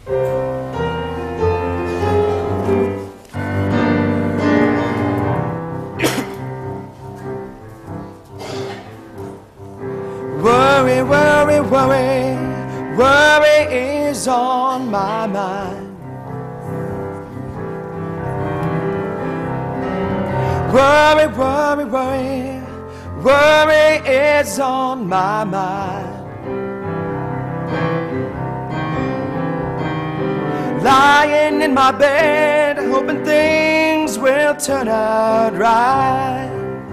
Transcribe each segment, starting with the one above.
Worry, worry, worry, worry is on my mind. Worry, worry, worry, worry is on my mind. Lying in my bed, hoping things will turn out right.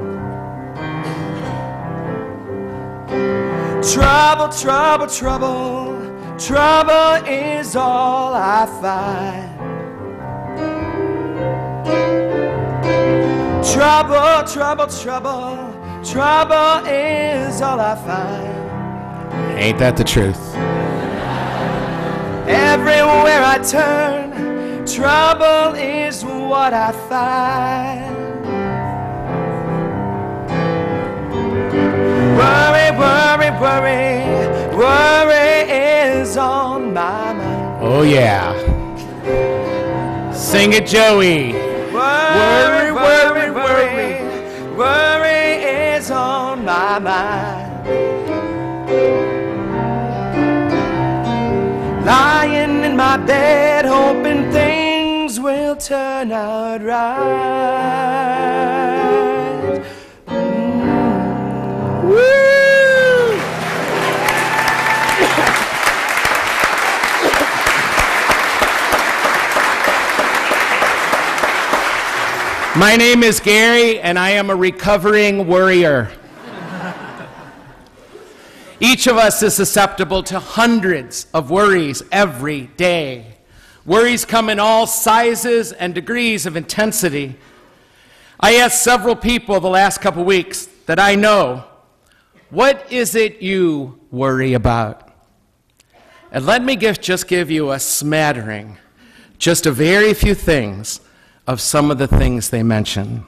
Trouble, trouble, trouble, trouble is all I find. Trouble, trouble, trouble, trouble is all I find. Ain't that the truth? Everywhere I turn, trouble is what I find. Worry, worry, worry, worry is on my mind. Oh yeah. Sing it, Joey. Worry, worry, worry, worry is on my mind. Lying in my bed, hoping things will turn out right. Woo! My name is Gary, and I am a recovering worrier. Each of us is susceptible to hundreds of worries every day. Worries come in all sizes and degrees of intensity. I asked several people the last couple weeks that I know, what is it you worry about? And let me just give you a smattering, just a very few things of some of the things they mention.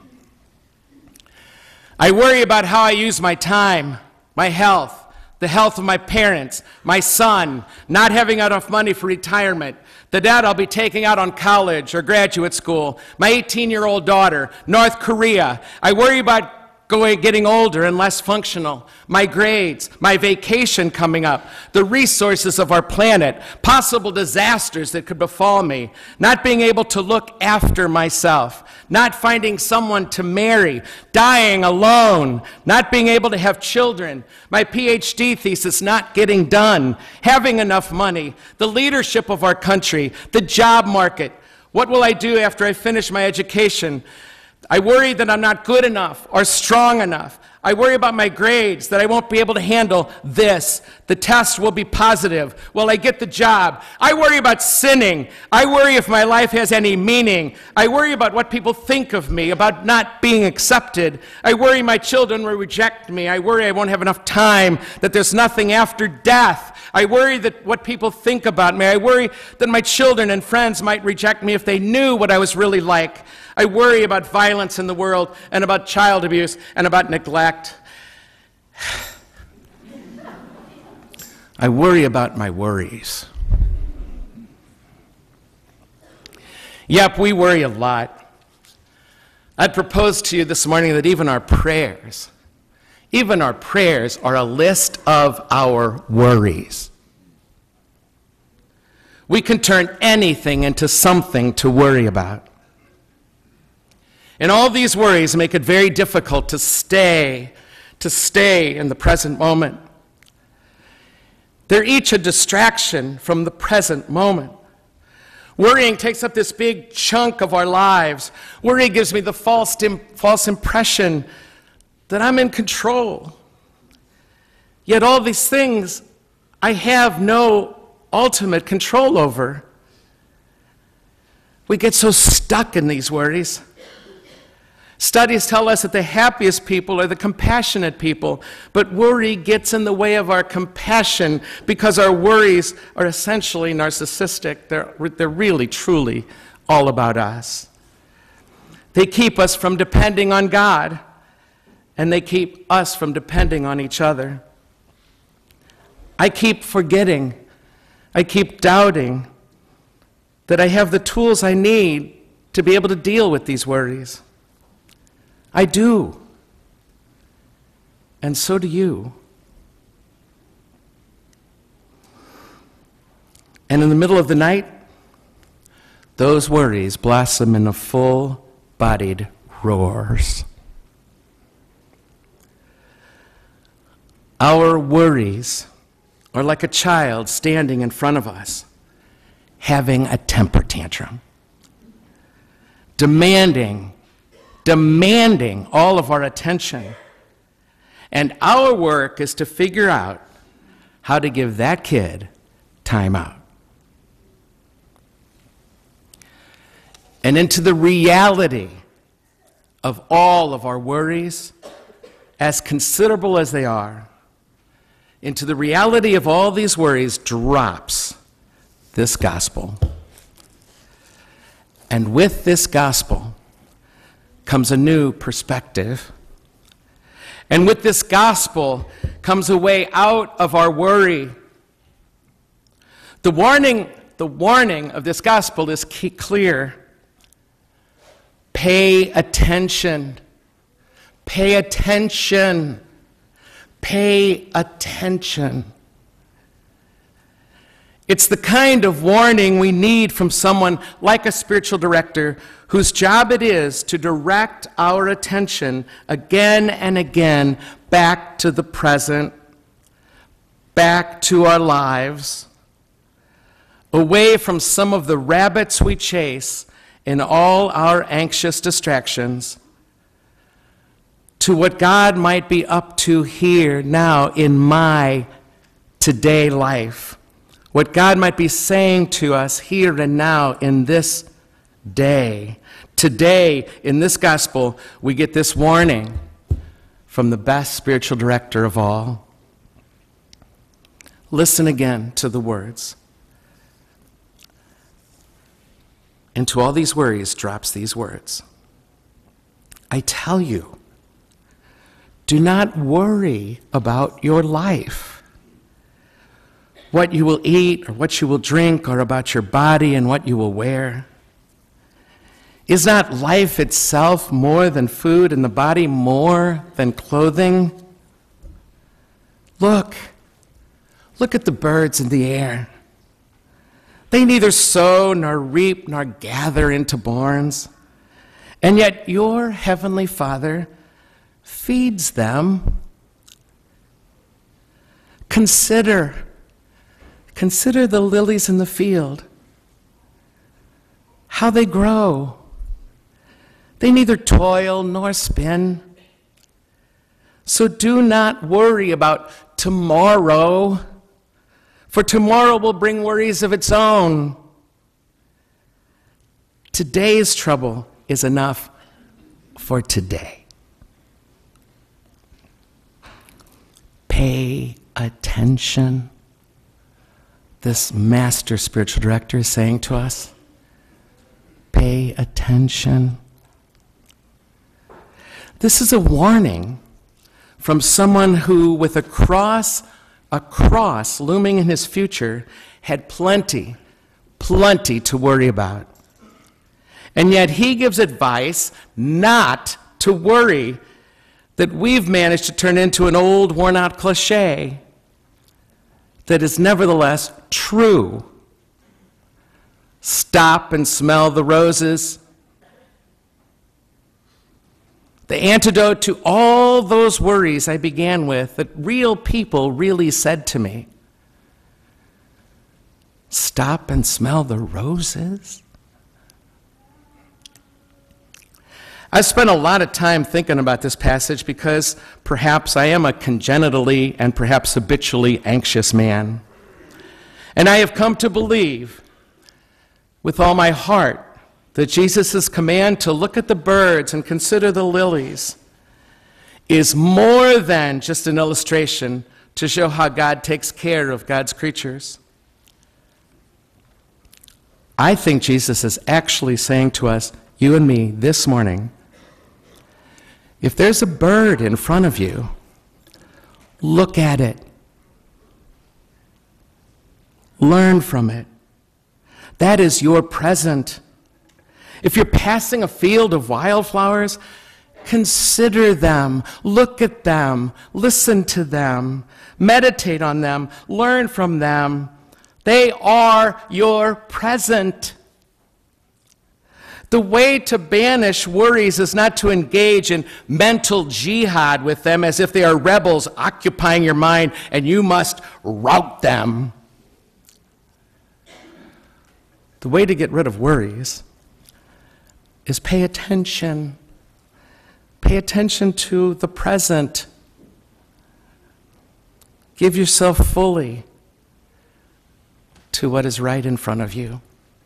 I worry about how I use my time, my health, the health of my parents, my son, not having enough money for retirement, the debt I'll be taking out on college or graduate school, my 18-year-old daughter, North Korea. I worry about getting older and less functional, my grades, my vacation coming up, the resources of our planet, possible disasters that could befall me, not being able to look after myself, not finding someone to marry, dying alone, not being able to have children, my PhD thesis not getting done, having enough money, the leadership of our country, the job market. What will I do after I finish my education? I worry that I'm not good enough or strong enough. I worry about my grades, that I won't be able to handle this. The test will be positive. Will I get the job? I worry about sinning. I worry if my life has any meaning. I worry about what people think of me, about not being accepted. I worry my children will reject me. I worry I won't have enough time, that there's nothing after death. I worry that what people think about me. I worry that my children and friends might reject me if they knew what I was really like. I worry about violence in the world and about child abuse and about neglect. I worry about my worries. Yep, we worry a lot. I'd propose to you this morning that even our prayers are a list of our worries. We can turn anything into something to worry about. And all these worries make it very difficult to stay in the present moment. They're each a distraction from the present moment. Worrying takes up this big chunk of our lives. Worry gives me the false impression that I'm in control. Yet all these things I have no ultimate control over. We get so stuck in these worries. Studies tell us that the happiest people are the compassionate people, but worry gets in the way of our compassion because our worries are essentially narcissistic. They're really, truly all about us. They keep us from depending on God, and they keep us from depending on each other. I keep forgetting. I keep doubting. that I have the tools I need to be able to deal with these worries. I do. And so do you. And in the middle of the night, those worries blossom into full-bodied roars. Our worries are like a child standing in front of us, having a temper tantrum, demanding all of our attention. And our work is to figure out how to give that kid time out. And into the reality of all of our worries, as considerable as they are, into the reality of all these worries drops this gospel. And with this gospel comes a new perspective. And with this gospel comes a way out of our worry. The warning of this gospel is clear. Pay attention. Pay attention. Pay attention. It's the kind of warning we need from someone like a spiritual director whose job it is to direct our attention again and again back to the present, back to our lives, away from some of the rabbits we chase in all our anxious distractions, to what God might be up to here now in my today life. What God might be saying to us here and now in this day. Today, in this gospel, we get this warning from the best spiritual director of all. Listen again to the words. Into all these worries drops these words. I tell you, do not worry about your life, what you will eat or what you will drink, or about your body and what you will wear. Is not life itself more than food, and the body more than clothing? Look at the birds in the air. They neither sow nor reap nor gather into barns, and yet your heavenly Father feeds them. Consider the lilies in the field, how they grow. They neither toil nor spin. So do not worry about tomorrow, for tomorrow will bring worries of its own. Today's trouble is enough for today. Pay attention. This master spiritual director is saying to us, pay attention. This is a warning from someone who, with a cross looming in his future, had plenty to worry about. And yet he gives advice not to worry that we've managed to turn into an old, worn-out cliche that is nevertheless true. Stop and smell the roses. The antidote to all those worries I began with that real people really said to me. Stop and smell the roses? I've spent a lot of time thinking about this passage because perhaps I am a congenitally and perhaps habitually anxious man. And I have come to believe with all my heart that Jesus' command to look at the birds and consider the lilies is more than just an illustration to show how God takes care of God's creatures. I think Jesus is actually saying to us, you and me, this morning, if there's a bird in front of you, look at it. Learn from it. That is your present. If you're passing a field of wildflowers, consider them, look at them, listen to them, meditate on them, learn from them. They are your present. The way to banish worries is not to engage in mental jihad with them as if they are rebels occupying your mind and you must rout them. The way to get rid of worries is pay attention. Pay attention to the present. Give yourself fully to what is right in front of you.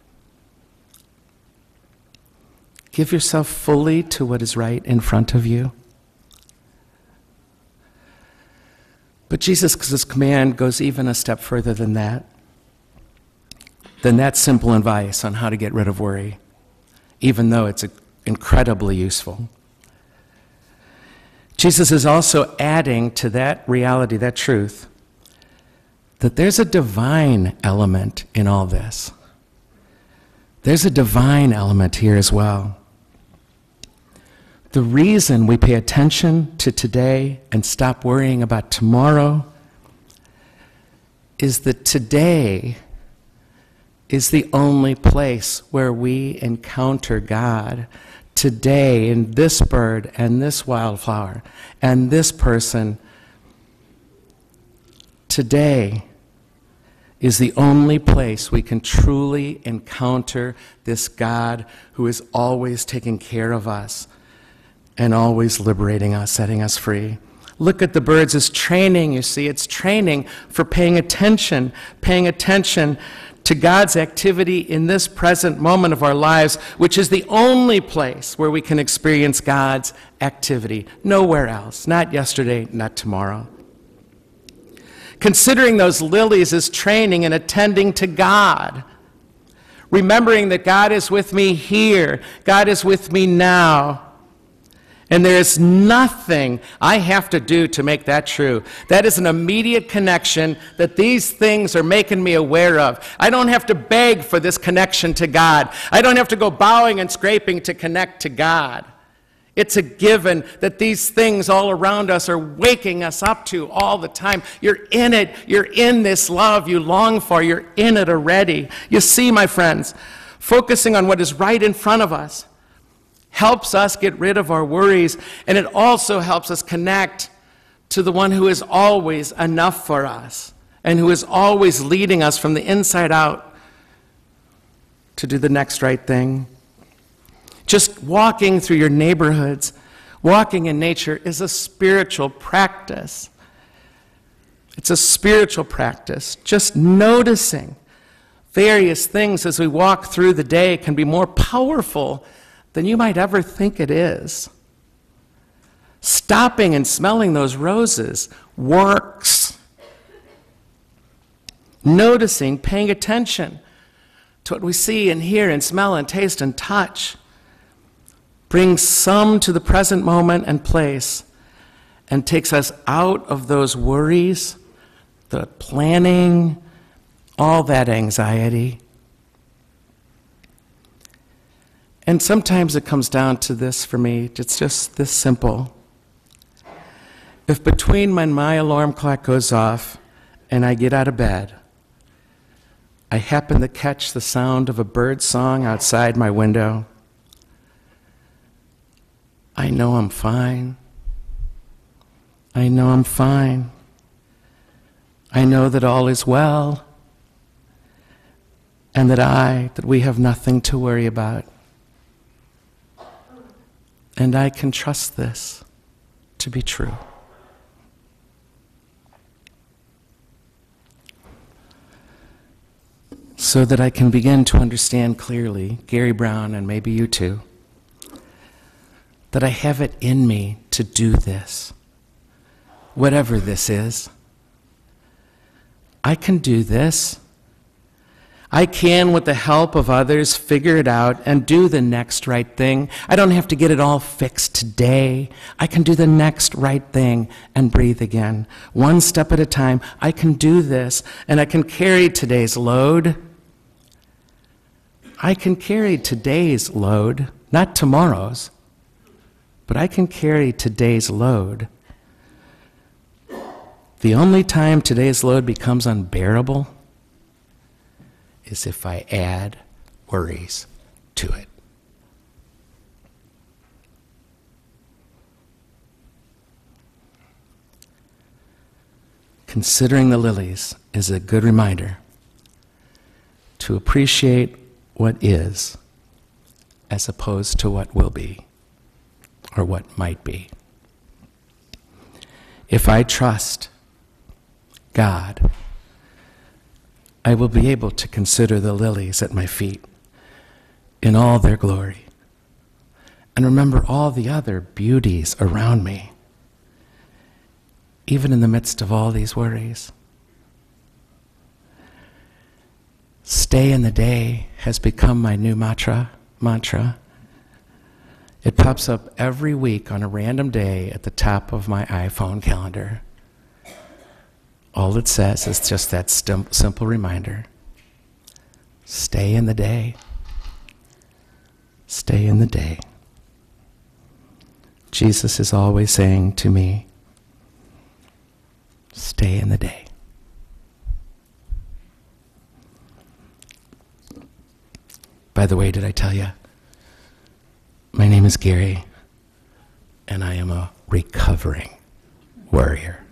Give yourself fully to what is right in front of you. But Jesus' command goes even a step further than that simple advice on how to get rid of worry, even though it's incredibly useful. Jesus is also adding to that reality, that truth, that there's a divine element in all this. There's a divine element here as well. The reason we pay attention to today and stop worrying about tomorrow is that today is the only place where we encounter God. Today, in this bird and this wildflower and this person, today is the only place we can truly encounter this God who is always taking care of us and always liberating us, setting us free. Look at the birds as training, you see. It's training for paying attention to God's activity in this present moment of our lives, which is the only place where we can experience God's activity. Nowhere else. Not yesterday, not tomorrow. Considering those lilies as training and attending to God. Remembering that God is with me here. God is with me now. And there is nothing I have to do to make that true. That is an immediate connection that these things are making me aware of. I don't have to beg for this connection to God. I don't have to go bowing and scraping to connect to God. It's a given that these things all around us are waking us up to all the time. You're in it. You're in this love you long for. You're in it already. You see, my friends, focusing on what is right in front of us helps us get rid of our worries, and it also helps us connect to the one who is always enough for us and who is always leading us from the inside out to do the next right thing. Just walking through your neighborhoods, walking in nature is a spiritual practice. It's a spiritual practice. Just noticing various things as we walk through the day can be more powerful than you might ever think it is. Stopping and smelling those roses works. Noticing, paying attention to what we see and hear and smell and taste and touch brings some to the present moment and place and takes us out of those worries, the planning, all that anxiety. And sometimes it comes down to this for me. It's just this simple. If between when my alarm clock goes off and I get out of bed, I happen to catch the sound of a bird song outside my window, I know I'm fine. I know I'm fine. I know that all is well and that we have nothing to worry about. And I can trust this to be true. So that I can begin to understand clearly, Gary Brown, and maybe you too, that I have it in me to do this, whatever this is. I can do this. I can, with the help of others, figure it out and do the next right thing. I don't have to get it all fixed today. I can do the next right thing and breathe again. One step at a time, I can do this, and I can carry today's load. I can carry today's load, not tomorrow's, but I can carry today's load. The only time today's load becomes unbearable is if I add worries to it. Considering the lilies is a good reminder to appreciate what is as opposed to what will be or what might be. If I trust God, I will be able to consider the lilies at my feet in all their glory and remember all the other beauties around me, even in the midst of all these worries. Stay in the day has become my new mantra. It pops up every week on a random day at the top of my iPhone calendar. All it says is just that simple reminder. Stay in the day. Stay in the day. Jesus is always saying to me, stay in the day. By the way, did I tell you? My name is Gary, and I am a recovering worrier.